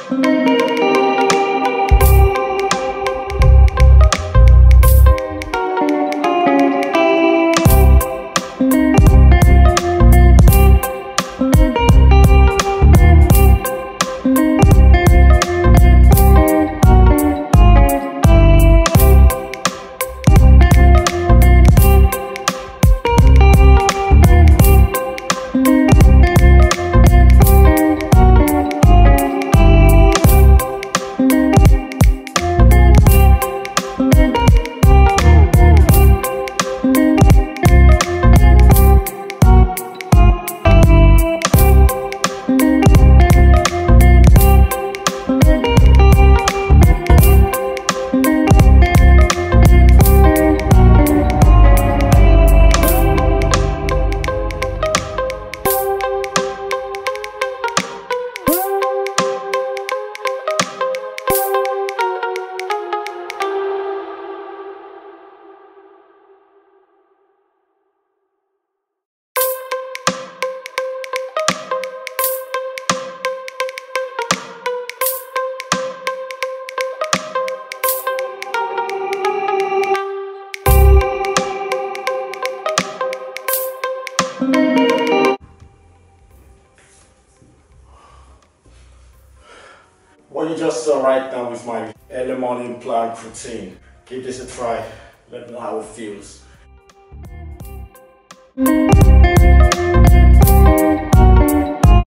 What you just saw right now is my early morning plant routine. Give this a try, let me know how it feels.